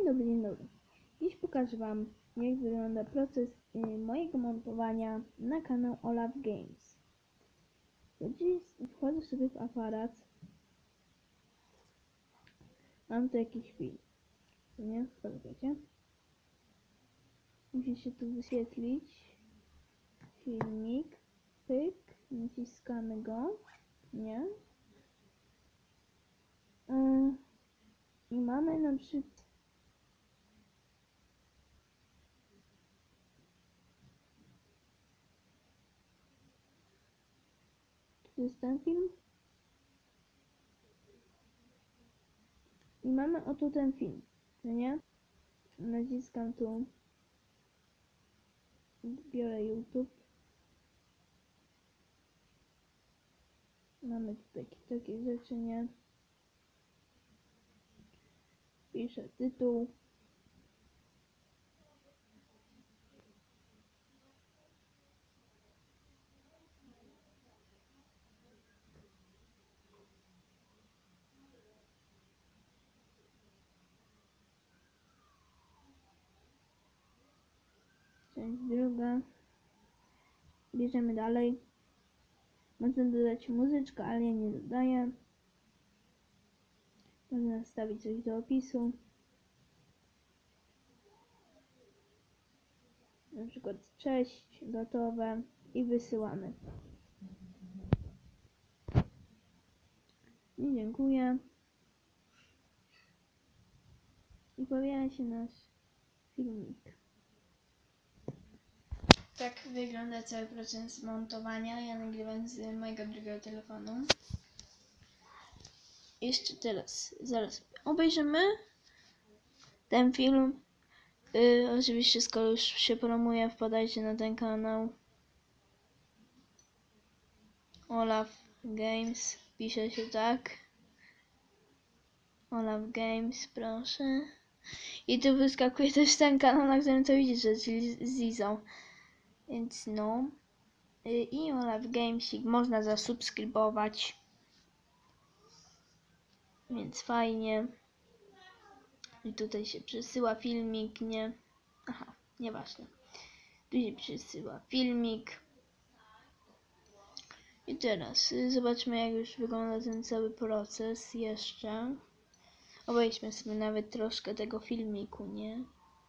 Dzień dobry, dzień dobry. Dziś pokażę Wam, jak wygląda proces mojego montowania na kanał Olaf Games. To dziś wchodzę sobie w aparat. Mam tu jakiś film. Nie? Poczekajcie. Musi się tu wyświetlić filmik. Pyk. Naciskamy go. Nie? I mamy na przykład to jest ten film. I mamy oto ten film. Nie? Naciskam tu. Biorę YouTube. Mamy tutaj takie rzeczy, nie? Piszę tytuł. Część druga. Bierzemy dalej. Można dodać muzyczkę, ale ja nie dodaję. Można wstawić coś do opisu. Na przykład cześć, gotowe i wysyłamy. I dziękuję. I pojawia się nasz filmik. Tak wygląda cały proces montowania. Ja nagrywam z mojego drugiego telefonu. Jeszcze teraz, zaraz obejrzymy ten film. Oczywiście skoro już się promuje, wpadajcie na ten kanał. Olaf Games, pisze się tak. Olaf Games, proszę. I tu wyskakuje też ten kanał, na którym to widzicie, czyli z Izą. Więc no. I Olaf Gamesik można zasubskrybować. Więc fajnie. I tutaj się przesyła filmik, nie? Aha, nieważne. Tu się przesyła filmik. I teraz zobaczmy, jak już wygląda ten cały proces jeszcze. Obejdźmy sobie nawet troszkę tego filmiku, nie?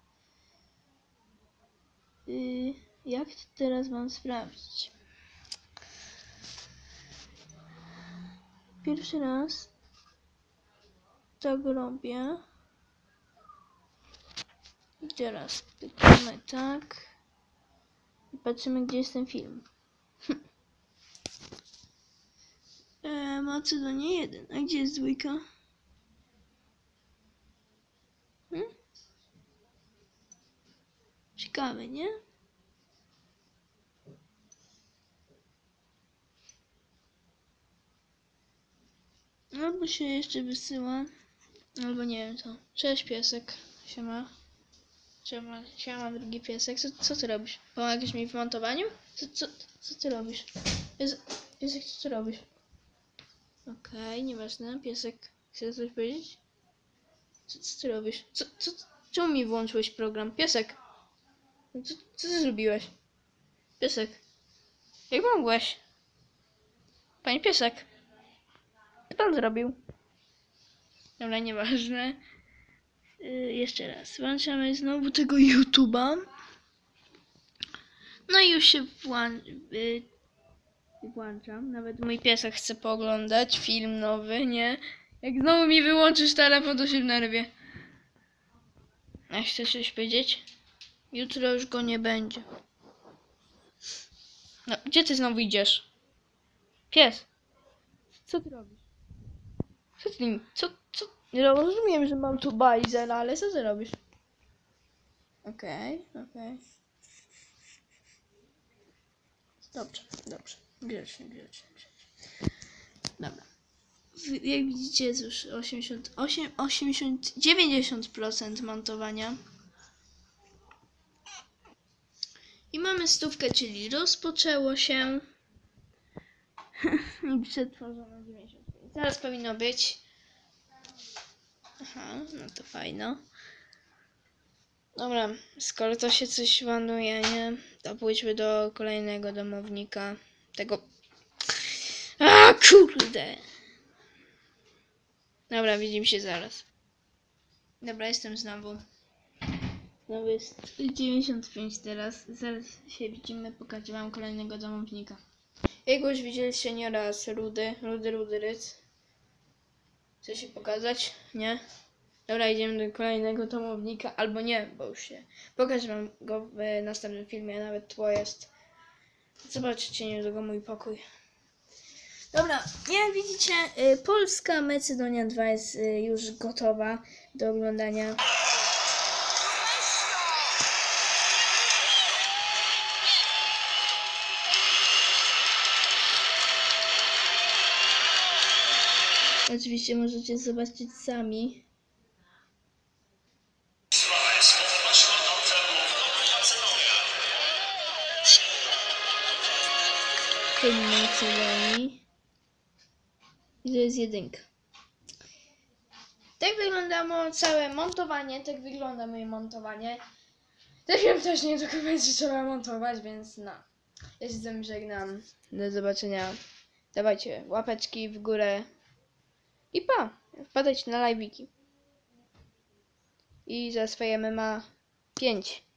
Jak to teraz mam sprawdzić? Pierwszy raz tak robię. I teraz klikamy tak. I patrzymy, gdzie jest ten film. Macedonia 1. A gdzie jest dwójka? Ciekawe, nie? Albo się jeszcze wysyła, albo nie wiem co. Cześć piesek, siema. Siema drugi piesek. Co ty robisz? Pomagasz mi w montowaniu? Co ty robisz? Piesek, co ty robisz? Okej, nieważne. Piesek, chcesz coś powiedzieć? Co ty robisz? Czemu mi włączyłeś program? Piesek! Co ty zrobiłeś? Piesek! Jak mogłeś? Panie piesek! Co pan zrobił? Dobra, nieważne. Jeszcze raz. Włączamy znowu tego YouTube'a. No i już się włączam. Nawet mój piesek chce pooglądać film nowy, nie? Jak znowu mi wyłączysz telefon, to się wnerwię. A chcesz coś powiedzieć? Jutro już go nie będzie. No, gdzie ty znowu idziesz? Pies! Co ty robisz? Co? Nie rozumiem, że mam tu bajzel, ale co ty robisz? Okej. Dobrze. Grzecznie. Dobra. Jak widzicie, jest już 90% montowania. I mamy 100, czyli rozpoczęło się. I przetworzono 95. Zaraz powinno być. Aha, no to fajno. Dobra, skoro to się coś ładuje, nie? To pójdźmy do kolejnego domownika. Tego... A kurde! Dobra, widzimy się zaraz. Dobra, jestem znowu. Znowu jest 95 teraz. Zaraz się widzimy, pokażę wam kolejnego domownika. Jak już widzieliście nieraz Rudy Ryc. Chce się pokazać? Nie? Dobra, idziemy do kolejnego domownika, albo nie, bo już się... Pokażę wam go w następnym filmie, nawet tło jest. Zobaczycie niedługo mój pokój. Dobra, jak widzicie, Polska Macedonia 2 jest już gotowa do oglądania. Oczywiście możecie zobaczyć sami. Hymn Macedonii. I to jest jedynka. Tak wygląda całe montowanie, tak wygląda moje montowanie. Ten film też nie do końca trzeba montować, więc no. Ja się z tym żegnam. Do zobaczenia. Dawajcie łapeczki w górę. I pa! Wpadajcie na live'iki. I za swoje MMA 5.